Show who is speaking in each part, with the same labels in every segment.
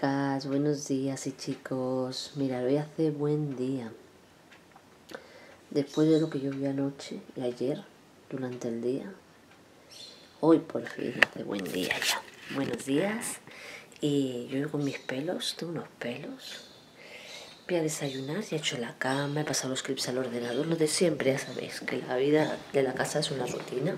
Speaker 1: chicas, buenos días y chicos. Mira, hoy hace buen día. Después de lo que yo vi anoche y ayer, durante el día, hoy por fin hace buen día ya. Buenos días. Y yo con mis pelos, tengo unos pelos. Voy a desayunar, ya he hecho la cama, he pasado los clips al ordenador, lo de siempre, ya sabéis, que la vida de la casa es una rutina.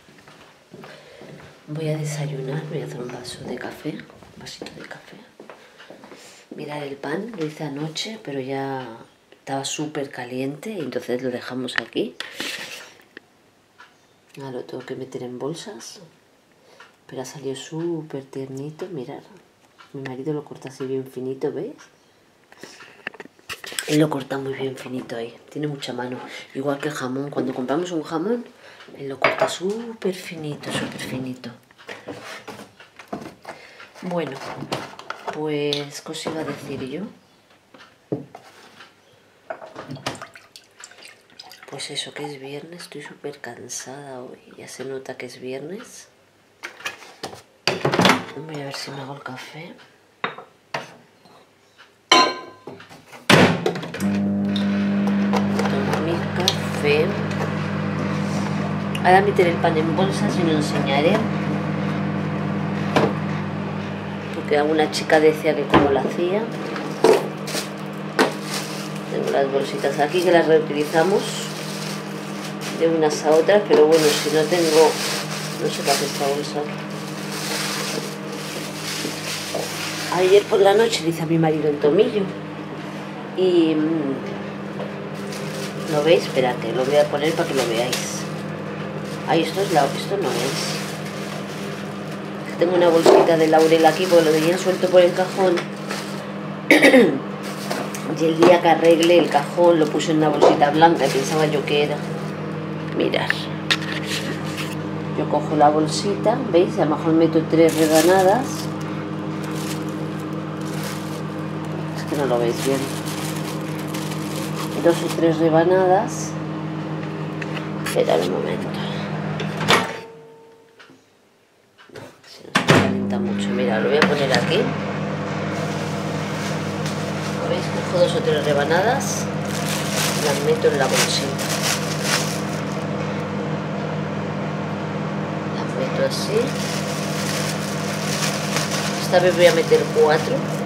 Speaker 1: Voy a desayunar, voy a hacer un vaso de café, un vasito de café. Mirad, el pan lo hice anoche, pero ya estaba súper caliente y entonces lo dejamos aquí. Ahora lo tengo que meter en bolsas, pero ha salido súper tiernito, mirad. Mi marido lo corta así bien finito, ¿veis? Él lo corta muy bien finito ahí, tiene mucha mano. Igual que el jamón, cuando compramos un jamón, él lo corta súper finito, súper finito. Bueno, pues, ¿qué os iba a decir yo? Pues eso, que es viernes, estoy súper cansada hoy, ya se nota que es viernes. Voy a ver si me hago el café. Tomo mi café. Ahora meteré el pan en bolsas y lo enseñaré. Porque alguna chica decía que cómo lo hacía. Tengo las bolsitas aquí que las reutilizamos de unas a otras, pero bueno, si no tengo, no sé qué hace esta bolsa. Ayer por la noche le hice a mi marido el tomillo y ¿lo veis? Esperad, que lo voy a poner para que lo veáis. Ahí esto no es. Tengo una bolsita de laurel aquí porque lo tenía suelto por el cajón. Y el día que arreglé el cajón lo puse en una bolsita blanca y pensaba yo que era. Mirad. Yo cojo la bolsita, ¿veis? A lo mejor meto 3 rebanadas. Es que no lo veis bien. 2 o 3 rebanadas. Esperad un momento. Si no se calienta mucho. Mira, lo voy a poner aquí. ¿Veis? Cojo 2 o 3 rebanadas y las meto en la bolsita. Las meto así. Esta vez voy a meter 4.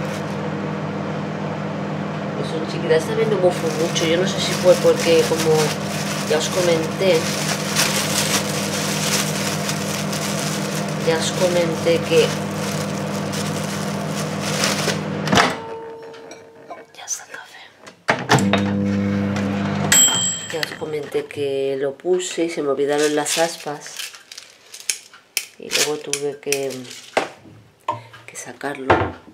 Speaker 1: Que son chiquitas. Esta vez no bufo mucho. Yo no sé si fue porque, como ya os comenté, que que lo puse y se me olvidaron las aspas y luego tuve que sacarlo,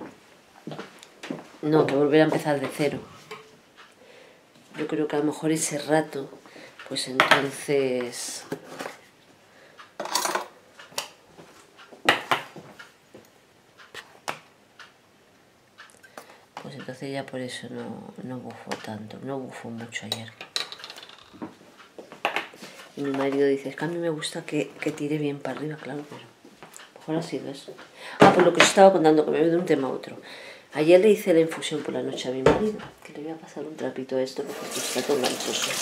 Speaker 1: no, que volver a empezar de cero. Yo creo que a lo mejor ese rato, pues entonces ya por eso no bufo tanto, no bufo mucho ayer. Y mi marido dice, es que a mí me gusta que tire bien para arriba, claro, pero a lo mejor ha sido eso. Ah, pues lo que os estaba contando, que me voy de un tema a otro. Ayer le hice la infusión por la noche a mi marido, que le voy a pasar un trapito a esto porque está todo manchoso.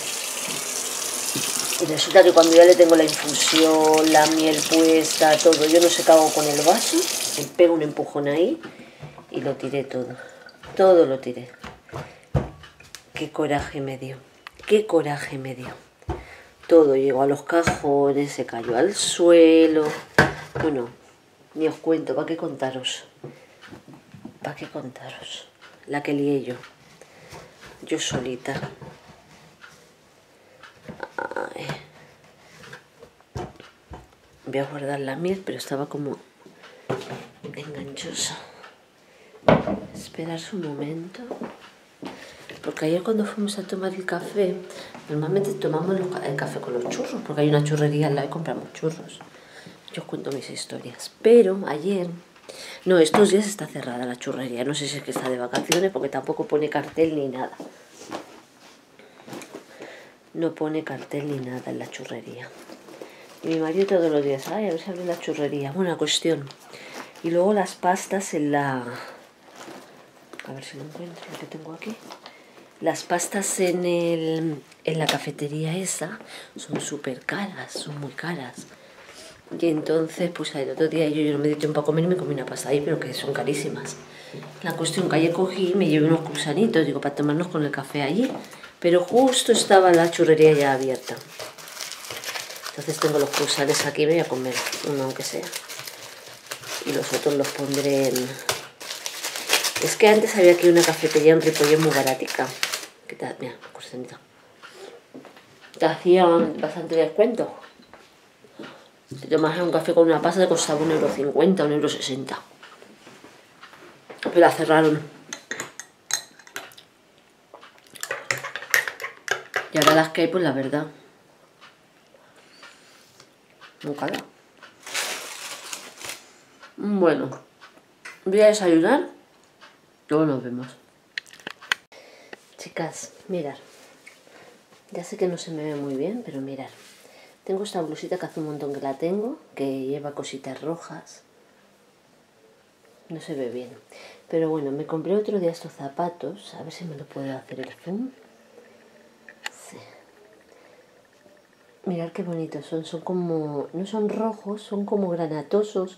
Speaker 1: Y resulta que cuando ya le tengo la infusión, la miel puesta, todo, yo no sé qué hago con el vaso, le pego un empujón ahí y lo tiré todo. Todo lo tiré. Qué coraje me dio. Qué coraje me dio. Todo llegó a los cajones, se cayó al suelo. Bueno, ni os cuento, ¿para qué contaros? ¿Para qué contaros? La que lié yo. Yo solita. Ay. Voy a guardar la miel, pero estaba como enganchosa. Esperar un momento. Porque ayer cuando fuimos a tomar el café, normalmente tomamos el café con los churros, porque hay una churrería al lado y compramos churros. Yo os cuento mis historias. Pero ayer, no, estos días está cerrada la churrería. No sé si es que está de vacaciones, porque tampoco pone cartel ni nada. No pone cartel ni nada en la churrería. Y mi marido todos los días, ay, a ver si abre la churrería. Buena cuestión. Y luego las pastas en la A ver si lo encuentro, lo que tengo aquí. Las pastas en la cafetería esa son súper caras, son muy caras. Y entonces, pues el otro día yo no me di tiempo a comer y me comí una pasta ahí, pero que son carísimas. La cuestión que ayer cogí y me llevé unos cruzanitos, digo, para tomarnos con el café allí. Pero justo estaba la churrería ya abierta. Entonces tengo los cruzanes aquí, voy a comer uno aunque sea. Y los otros los pondré en... Es que antes había aquí una cafetería en Ripollet muy baratica. ¿Qué tal? Mira, cruzanito. Te hacían bastante descuento. Te tomas un café con una pasta te costaba 1,50 €, 1,60 €. Pero la cerraron. Y ahora las que hay, pues la verdad, muy cara. Bueno, voy a desayunar. Luego nos vemos. Chicas, mirad. Ya sé que no se me ve muy bien, pero mirad. Tengo esta blusita que hace un montón que la tengo, que lleva cositas rojas. No se ve bien. Pero bueno, me compré otro día estos zapatos. A ver si me lo puedo hacer el zoom. Sí. Mirad qué bonitos son. Son como... No son rojos, son como granatosos.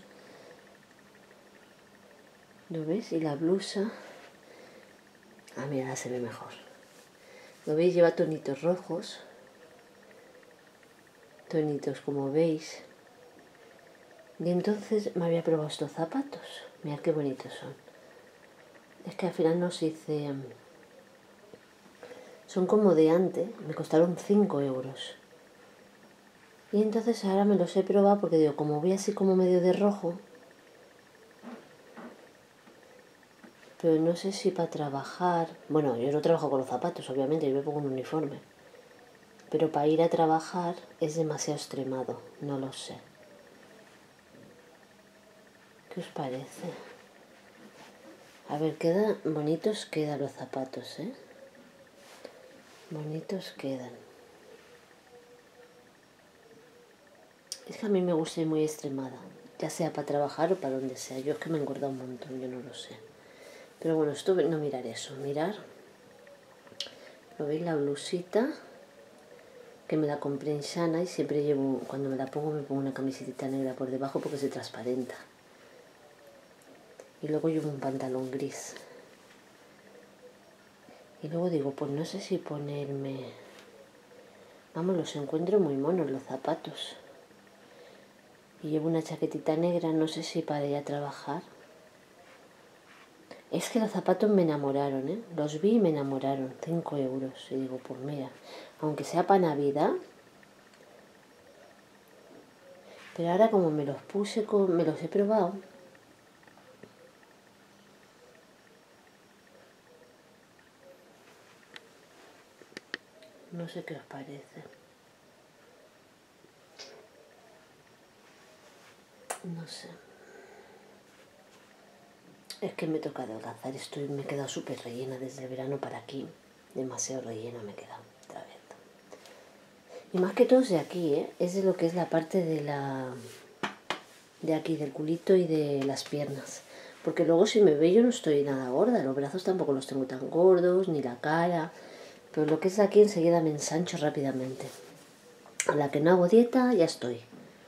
Speaker 1: ¿Lo ves? Y la blusa... Ah, mira, se ve mejor. ¿Lo veis? Lleva tonitos rojos. Tonitos como veis. Y entonces me había probado estos zapatos. Mirad qué bonitos son. Es que al final nos hice... Son como de antes. Me costaron 5 €. Y entonces ahora me los he probado porque digo, como voy así como medio de rojo... Pero no sé si para trabajar... Bueno, yo no trabajo con los zapatos, obviamente, yo me pongo un uniforme. Pero para ir a trabajar es demasiado extremado, no lo sé. ¿Qué os parece? A ver, bonitos quedan los zapatos, ¿eh? Bonitos quedan. Es que a mí me gusta ir muy extremada, ya sea para trabajar o para donde sea. Yo es que me he engordado un montón, yo no lo sé. Pero bueno, esto no mirar eso, mirar. ¿Lo veis? La blusita, que me la compré en Shana y siempre llevo, cuando me la pongo me pongo una camiseta negra por debajo porque se transparenta. Y luego llevo un pantalón gris. Y luego digo, pues no sé si ponerme... Vamos, los encuentro muy monos los zapatos. Y llevo una chaquetita negra, no sé si para ir a trabajar. Es que los zapatos me enamoraron, ¿eh? Los vi y me enamoraron, 5 €. Y digo, pues mira, aunque sea para Navidad... Pero ahora como me los puse, me los he probado... No sé qué os parece. No sé. Es que me toca adelgazar. Me he quedado súper rellena desde el verano para aquí. Demasiado rellena me he quedado otra vez. Y más que todo es de aquí, ¿eh? Es de lo que es la parte de la... De aquí, del culito y de las piernas. Porque luego si me ve yo no estoy nada gorda. Los brazos tampoco los tengo tan gordos, ni la cara. Pero lo que es de aquí enseguida me ensancho rápidamente. A la que no hago dieta ya estoy.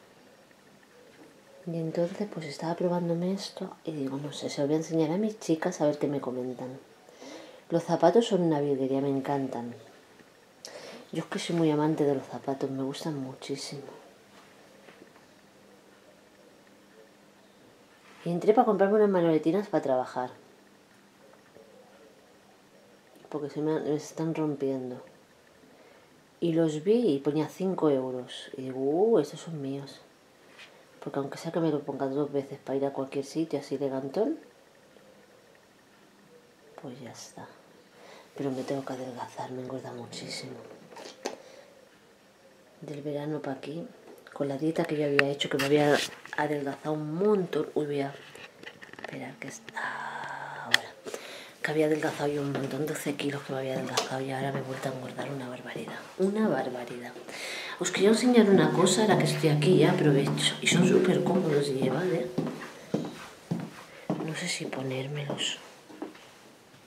Speaker 1: Y entonces pues estaba probándome esto y digo, no sé, se lo voy a enseñar a mis chicas a ver qué me comentan. Los zapatos son una virguería, me encantan. Yo es que soy muy amante de los zapatos, me gustan muchísimo. Y entré para comprarme unas manoletinas para trabajar. Porque me están rompiendo. Y los vi y ponía 5 €. Y digo, estos son míos. Porque aunque sea que me lo ponga 2 veces para ir a cualquier sitio así elegantón, pues ya está. Pero me tengo que adelgazar, me engorda muchísimo. Del verano para aquí, con la dieta que yo había hecho, que me había adelgazado un montón. Uy, voy a esperar que está ahora. Que había adelgazado yo un montón, 12 kilos que me había adelgazado y ahora me he vuelto a engordar una barbaridad. Una barbaridad. Os quería enseñar una cosa, ahora que estoy aquí ya aprovecho. Y son súper cómodos de llevar, ¿eh? No sé si ponérmelos.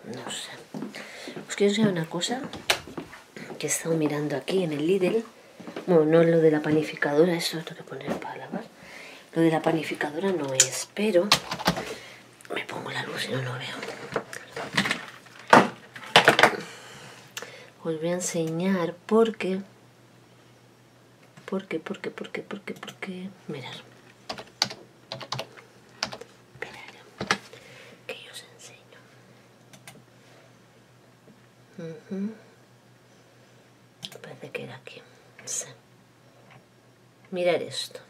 Speaker 1: no sé. Os quiero enseñar una cosa que he estado mirando aquí en el Lidl. Bueno, no lo de la panificadora, eso lo tengo que poner para lavar. Lo de la panificadora no es, pero me pongo la luz y no lo veo. Os voy a enseñar porque... Mirad. Esperad, que yo os enseño. Parece que era aquí. Sí. Mirad esto.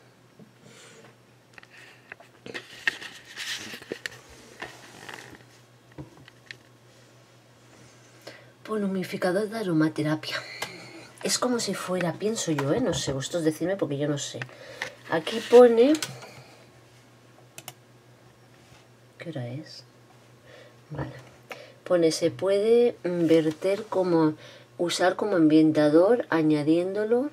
Speaker 1: Pone humidificador de aromaterapia. Es como si fuera, pienso yo, no sé, vosotros decidme porque yo no sé. Aquí pone... ¿Qué hora es? Vale. Pone, se puede verter como... Usar como ambientador añadiéndole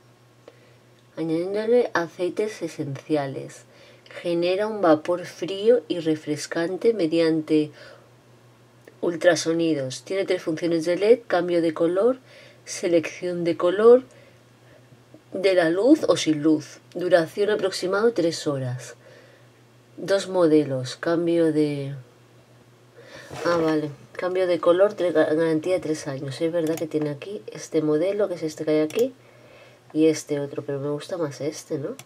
Speaker 1: aceites esenciales. Genera un vapor frío y refrescante mediante ultrasonidos. Tiene 3 funciones de LED, cambio de color, selección de color de la luz o sin luz. Duración aproximada 3 horas. 2 modelos. Cambio de... Ah, vale. Cambio de color, garantía de 3 años. Es verdad que tiene aquí este modelo, que es este que hay aquí, y este otro, pero me gusta más este, ¿no?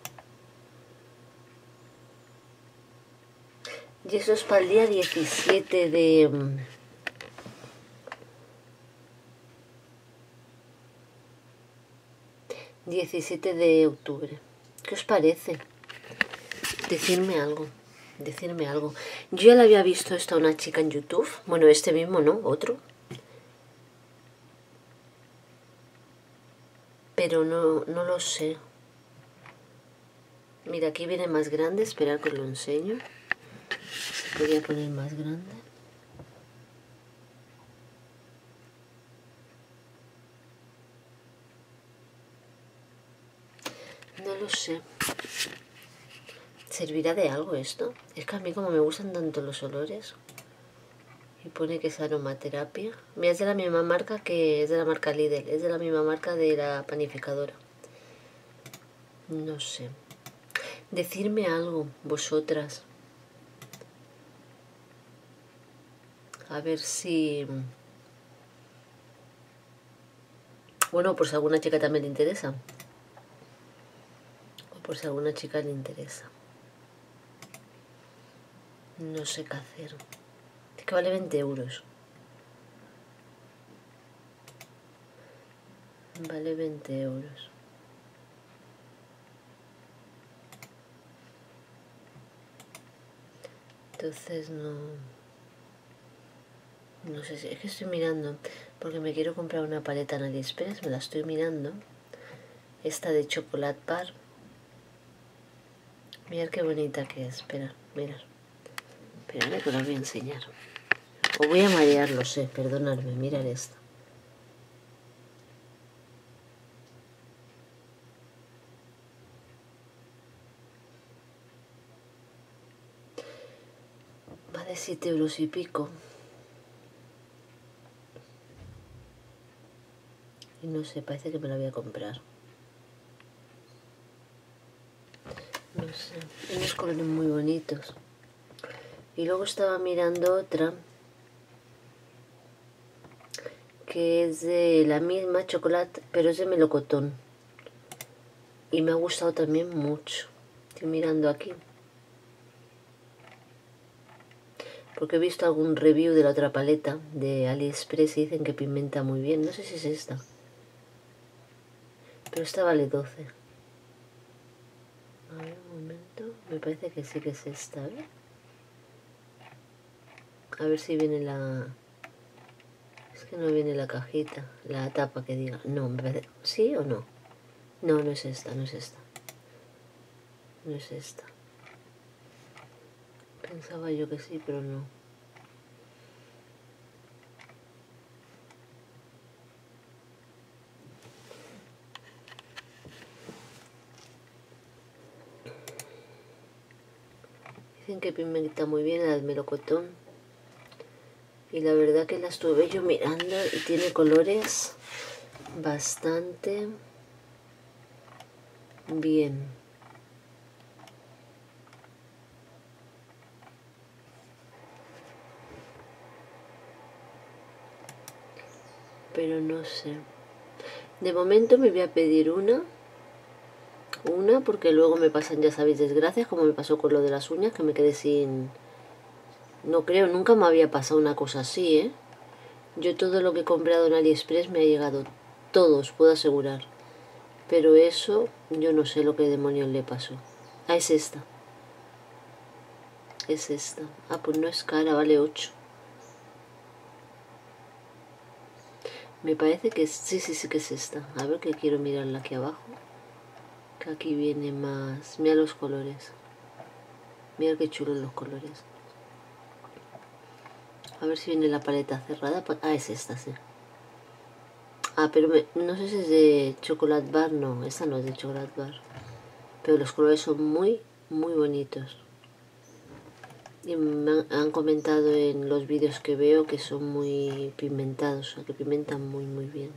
Speaker 1: Y eso es para el día 17 de... 17 de octubre. ¿Qué os parece? Decidme algo. Decidme algo. Yo ya la había visto esto a una chica en YouTube. Bueno, este mismo, ¿no? Otro. Pero no lo sé. Mira, aquí viene más grande. Esperad que os lo enseño. Voy a poner más grande. No lo sé. ¿Servirá de algo esto? Es que a mí como me gustan tanto los olores. Y pone que es aromaterapia. Mira, es de la misma marca que es de la marca Lidl. Es de la misma marca de la panificadora. No sé. Decirme algo, vosotras. A ver si... Bueno, por si a alguna chica también le interesa. O por si a alguna chica le interesa. No sé qué hacer. Es que vale 20 euros. Vale 20 euros. Entonces no... No sé si... Es que estoy mirando. Porque me quiero comprar una paleta en AliExpress. Me la estoy mirando. Esta de chocolate bar. Mirad qué bonita que es. Espera, mirad. Esperad que os la voy a enseñar. Os voy a marear, lo sé. Perdonadme. Mirad esta. Vale 7 euros y pico. Y no sé, parece que me la voy a comprar. No sé, unos colores muy bonitos. Y luego estaba mirando otra que es de la misma chocolate, pero es de melocotón. Y me ha gustado también mucho. Estoy mirando aquí. Porque he visto algún review de la otra paleta de AliExpress y dicen que pigmenta muy bien. No sé si es esta. Pero esta vale 12. A ver, un momento. Me parece que sí que es esta, ¿eh? A ver si viene la... Es que no viene la cajita, la tapa que diga. No, me parece... ¿Sí o no? No, no es esta, no es esta. No es esta. Pensaba yo que sí, pero no. Dicen que pigmenta muy bien la del melocotón. Y la verdad que la estuve yo mirando y tiene colores bastante bien. Pero no sé. De momento me voy a pedir una porque luego me pasan, ya sabéis, desgracias, como me pasó con lo de las uñas, que me quedé sin... No creo, nunca me había pasado una cosa así, ¿eh? Yo todo lo que he comprado en AliExpress me ha llegado, todo, os puedo asegurar. Pero eso, yo no sé lo que demonios le pasó. Ah, es esta. Es esta. Ah, pues no es cara, vale 8. Me parece que sí que es esta. A ver, que quiero mirarla aquí abajo. Que aquí viene más... Mira los colores. Mira qué chulos los colores. A ver si viene la paleta cerrada. Ah, es esta, sí. Ah, pero no sé si es de Chocolate Bar. No, esta no es de Chocolate Bar. Pero los colores son muy, muy bonitos. Y me han comentado en los vídeos que veo que son muy pigmentados. O sea, que pigmentan muy, muy bien.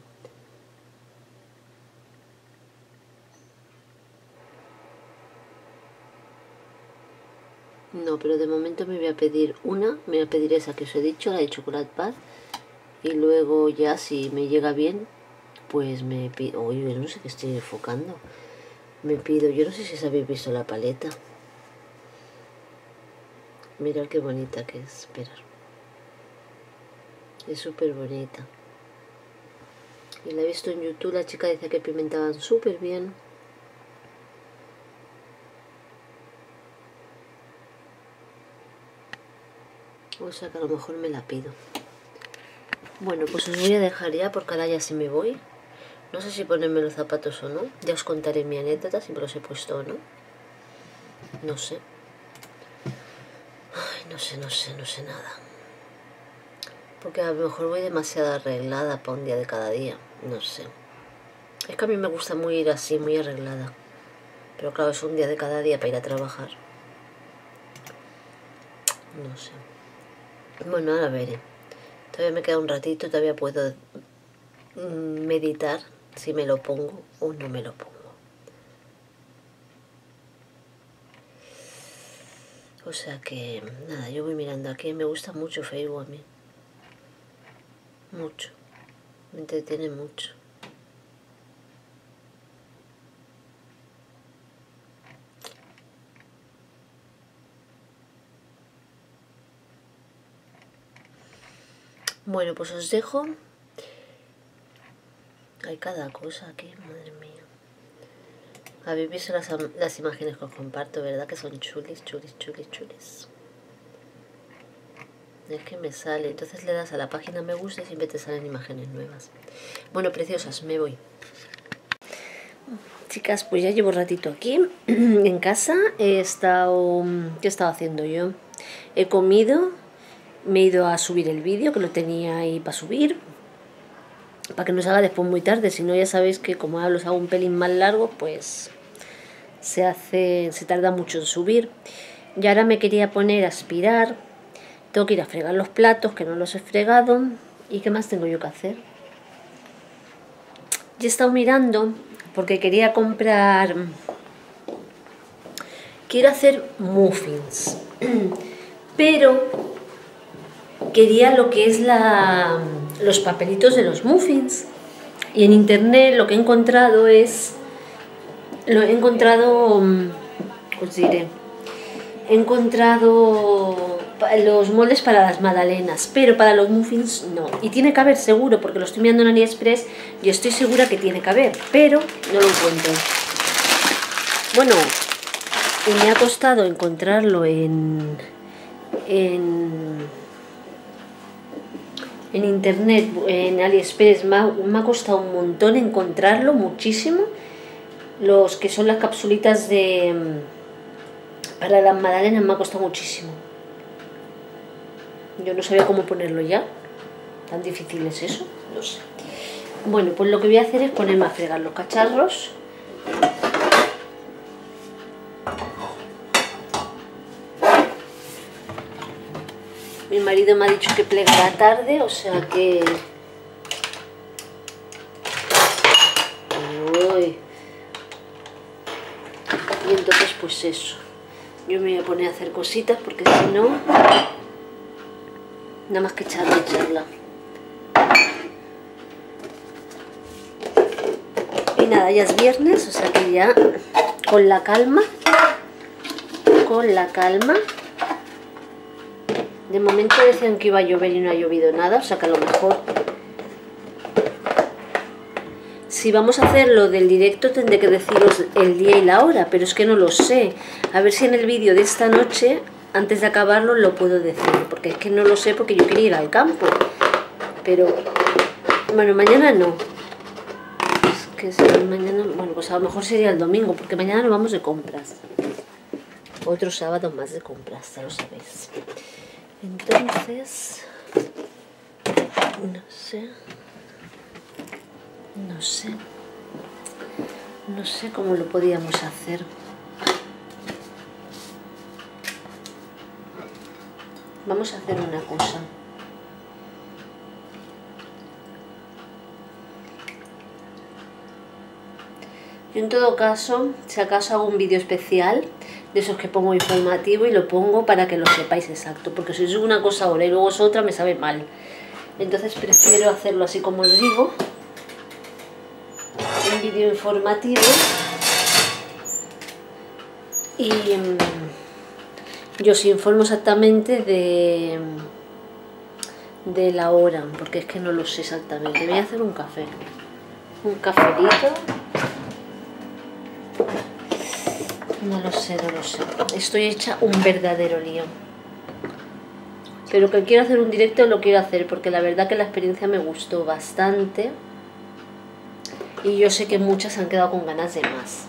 Speaker 1: No, pero de momento me voy a pedir una. Me voy a pedir esa que os he dicho, la de Chocolate Bar. Y luego ya, si me llega bien, pues me pido... Oye, no sé qué estoy enfocando. Me pido... Yo no sé si os habéis visto la paleta. Mirad qué bonita que es. Esperar. Es súper bonita. Y la he visto en YouTube. La chica dice que pigmentaban súper bien. O sea que a lo mejor me la pido. Bueno, pues os voy a dejar ya porque ahora ya sí me voy. No sé si ponerme los zapatos o no. Ya os contaré mi anécdota, si me los he puesto o no. No sé. Ay, no sé nada. Porque a lo mejor voy demasiado arreglada para un día de cada día. No sé. Es que a mí me gusta muy ir así, muy arreglada. Pero claro, es un día de cada día para ir a trabajar. No sé. Bueno, ahora veré. Todavía me queda un ratito, todavía puedo meditar si me lo pongo o no me lo pongo. O sea que, nada, yo voy mirando aquí. Me gusta mucho Facebook a mí. Mucho. Me entretiene mucho. Bueno, pues os dejo. Hay cada cosa aquí, madre mía. Habéis visto las imágenes que os comparto, ¿verdad? Que son chulis, chulis, chulis, chulis. Es que me sale, entonces le das a la página me gusta y siempre te salen imágenes nuevas. Bueno, preciosas, me voy. Chicas, pues ya llevo un ratito aquí en casa. ¿Qué he estado haciendo yo? He comido, me he ido a subir el vídeo que lo tenía ahí para subir, para que no se haga después muy tarde. Si no, ya sabéis que como ahora los hago un pelín más largo, pues se tarda mucho en subir. Y ahora me quería poner a aspirar. Tengo que ir a fregar los platos, que no los he fregado. ¿Y qué más tengo yo que hacer? Yo he estado mirando porque quería comprar... Quiero hacer muffins. Pero quería lo que es los papelitos de los muffins. Y en internet lo que he encontrado es... os diré... He encontrado los moldes para las magdalenas, pero para los muffins no. Y tiene que haber seguro, porque lo estoy mirando en AliExpress y estoy segura que tiene que haber, pero no lo encuentro. Bueno, y me ha costado encontrarlo en internet, en AliExpress. Me ha costado un montón encontrarlo, muchísimo. Los que son las capsulitas para las magdalenas me ha costado muchísimo. Yo no sabía cómo ponerlo ya. ¿Tan difícil es eso? No sé. Bueno, pues lo que voy a hacer es ponerme a fregar los cacharros. Mi marido me ha dicho que plegará tarde, o sea que... Uy. Y entonces pues eso. Yo me voy a poner a hacer cositas porque si no... Nada más que charla y charla. Y nada, ya es viernes, o sea que ya con la calma. Con la calma. De momento decían que iba a llover y no ha llovido nada, o sea que a lo mejor... Si vamos a hacer lo del directo tendré que deciros el día y la hora, pero es que no lo sé. A ver si en el vídeo de esta noche, antes de acabarlo, lo puedo decir, porque es que no lo sé porque yo quería ir al campo. Pero, bueno, mañana no. Es que si mañana, bueno, pues a lo mejor sería el domingo, porque mañana nos vamos de compras. Otro sábado más de compras, ya lo sabéis. Entonces, no sé cómo lo podíamos hacer. Vamos a hacer una cosa. Yo en todo caso, si acaso hago un vídeo especial, de esos que pongo informativo y lo pongo para que lo sepáis exacto, porque si es una cosa ahora y luego es otra me sabe mal. Entonces prefiero hacerlo así como os digo, un vídeo informativo y yo os informo exactamente de la hora, porque es que no lo sé exactamente. Voy a hacer un café, un cafelito. No lo sé. Estoy hecha un verdadero lío. Pero que quiero hacer un directo lo quiero hacer porque la verdad que la experiencia me gustó bastante. Y yo sé que muchas han quedado con ganas de más.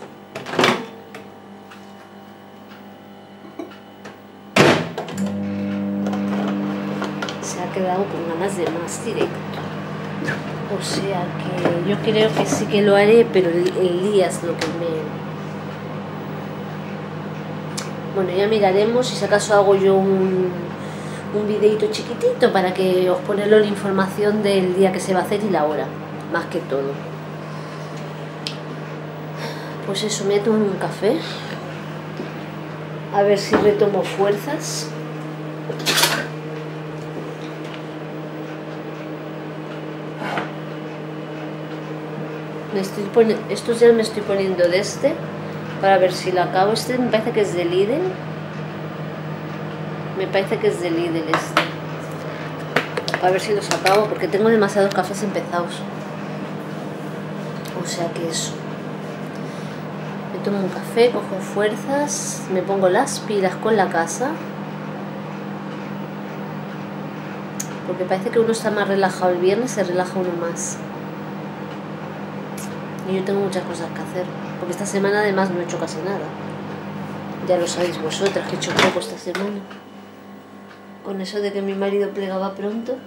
Speaker 1: Se ha quedado con ganas de más directo. O sea que yo creo que sí que lo haré, pero el día es lo que me... Bueno, ya miraremos si acaso hago yo un videito chiquitito para que os ponerlo la información del día que se va a hacer y la hora, más que todo. Pues eso, me voy a tomar un café, a ver si retomo fuerzas. Estos ya me estoy poniendo de este, para ver si lo acabo. Este me parece que es de Lidl. Me parece que es de Lidl este. A ver si los acabo, porque tengo demasiados cafés empezados. O sea que eso. Me tomo un café, cojo fuerzas, me pongo las pilas con la casa. Porque parece que uno está más relajado el viernes, se relaja uno más. Y yo tengo muchas cosas que hacer. Porque esta semana además no he hecho casi nada. Ya lo sabéis vosotras que he hecho poco esta semana. Con eso de que mi marido plegaba pronto.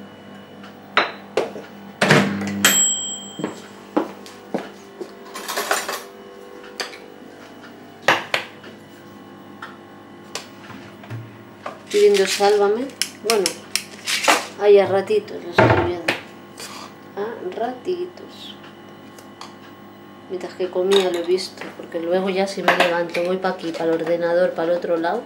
Speaker 1: Estoy viendo Sálvame. Bueno, ahí a ratitos lo estoy viendo. A ratitos. Mientras que comía lo he visto, porque luego ya si me levanto voy para aquí, para el ordenador, para el otro lado.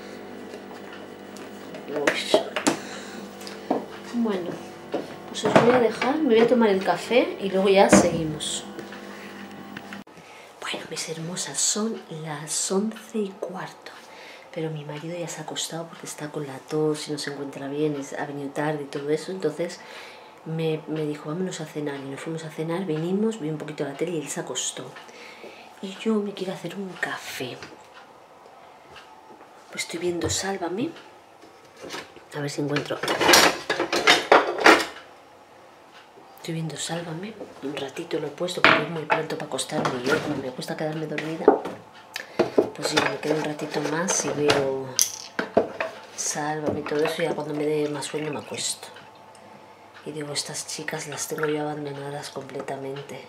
Speaker 1: Uy. Bueno, pues os voy a dejar, me voy a tomar el café y luego ya seguimos. Bueno, mis hermosas, son las 11:15, pero mi marido ya se ha acostado porque está con la tos y no se encuentra bien, ha venido tarde y todo eso, entonces... Me dijo, vámonos a cenar, y nos fuimos a cenar, vinimos, vi un poquito la tele y él se acostó. Y yo me quiero hacer un café. Pues estoy viendo Sálvame. A ver si encuentro. Estoy viendo Sálvame. Un ratito lo he puesto porque es muy pronto para acostarme. Y yo, como me gusta quedarme dormida, pues yo me quedo un ratito más y veo Sálvame y todo eso. Y ya cuando me dé más sueño me acuesto. Y digo, estas chicas las tengo yo abandonadas completamente.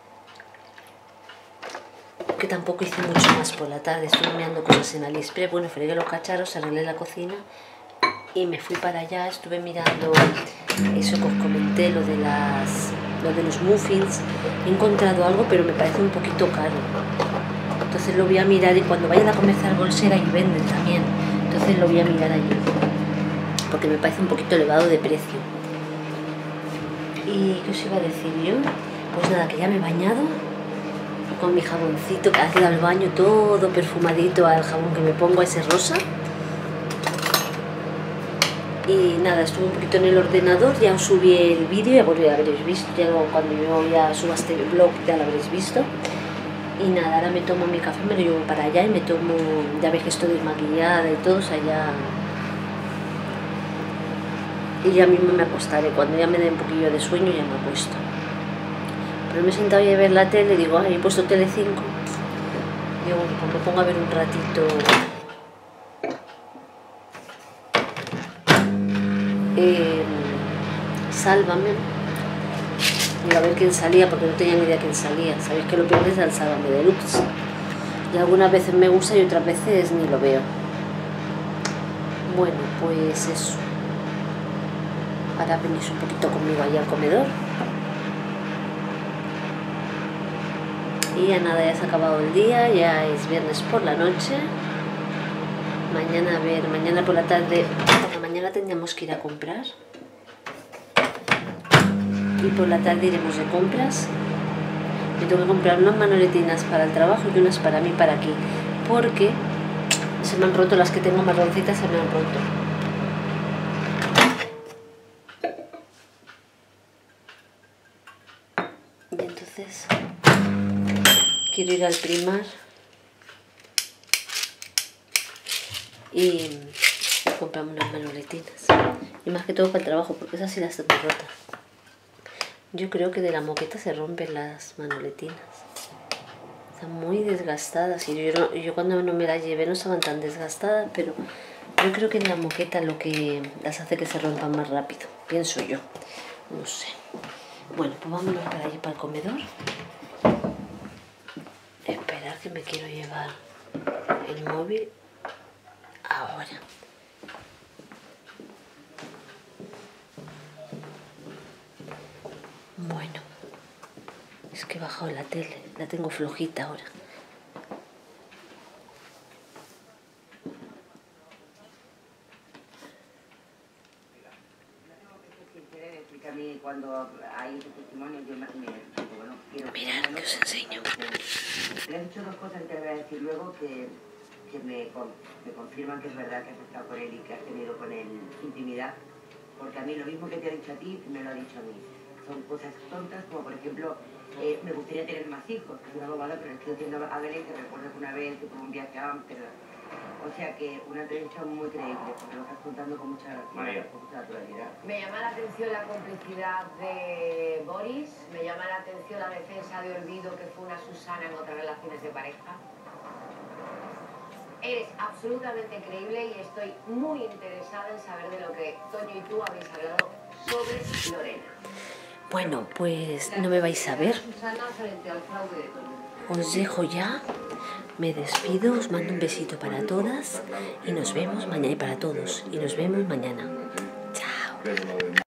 Speaker 1: Que tampoco hice mucho más por la tarde. Estuve mirando cosas en AliExpress. Bueno, fregué los cacharros, arreglé la cocina y me fui para allá, estuve mirando eso que os comenté, lo de los muffins. He encontrado algo, pero me parece un poquito caro. Entonces lo voy a mirar, y cuando vayan a comer Zaragoza y venden también. Entonces lo voy a mirar allí, porque me parece un poquito elevado de precio. ¿Y qué os iba a decir yo? Pues nada, que ya me he bañado con mi jaboncito, que ha quedado al baño todo perfumadito al jabón que me pongo, ese rosa. Y nada, estuve un poquito en el ordenador, ya os subí el vídeo, ya lo habréis visto, ya cuando yo ya suba este blog ya lo habréis visto. Y nada, ahora me tomo mi café, me lo llevo para allá y me tomo, ya veis que estoy desmaquillada y todo, o sea, ya... Y ya mismo me acostaré, cuando ya me dé un poquillo de sueño ya me acuesto. Pero me he sentado ya a ver la tele, digo, ay, he puesto Telecinco. Digo, pues me pongo a ver un ratito... Sálvame. Y a ver quién salía, porque no tenía ni idea quién salía. Sabéis que lo peor es el Sálvame Deluxe. Y algunas veces me gusta y otras veces ni lo veo. Bueno, pues eso. Ahora venís un poquito conmigo allá al comedor. Y ya nada, ya se ha acabado el día, ya es viernes por la noche. Mañana, a ver, mañana por la tarde, por la mañana tendríamos que ir a comprar. Y por la tarde iremos de compras. Me tengo que comprar unas manoletinas para el trabajo y unas para mí, para aquí. Porque se me han roto, las que tengo marroncitas se me han roto. Y entonces quiero ir al Primar y comprarme unas manoletinas. Y más que todo para el trabajo, porque esas sí las tengo rotas. Yo creo que de la moqueta se rompen las manoletinas. Están muy desgastadas. Y yo cuando no me las llevé no estaban tan desgastadas, pero yo creo que en la moqueta lo que las hace que se rompan más rápido. Pienso yo. No sé. Bueno, pues vámonos para allí, para el comedor. Esperar, que me quiero llevar el móvil ahora. Bueno, es que he bajado la tele, la tengo flojita ahora. Mirad, que os enseño.
Speaker 2: Le han dicho dos cosas que le voy a decir luego que me confirman que es verdad que has estado con él y que has tenido con él intimidad, porque a mí lo mismo que te ha dicho a ti me lo ha dicho a mí. Son cosas tontas, como por ejemplo, me gustaría tener más hijos, que es una bobada, pero es que yo entiendo a Belén, que recuerdo que una vez que tuvo un viaje a Amsterdam. O sea que una entrevista muy creíble, porque lo estás contando con mucha naturalidad.
Speaker 3: Me llama la atención la complicidad de Boris, me llama la atención la defensa de olvido que fue una Susana en otras relaciones de pareja. Eres absolutamente creíble y estoy muy interesada en saber de lo que Toño y tú habéis hablado sobre Lorena.
Speaker 1: Bueno, pues no me vais a ver.
Speaker 3: Susana frente al fraude de Toño.
Speaker 1: Os dejo ya, me despido, os mando un besito para todas y nos vemos mañana, y para todos, y nos vemos mañana. Chao.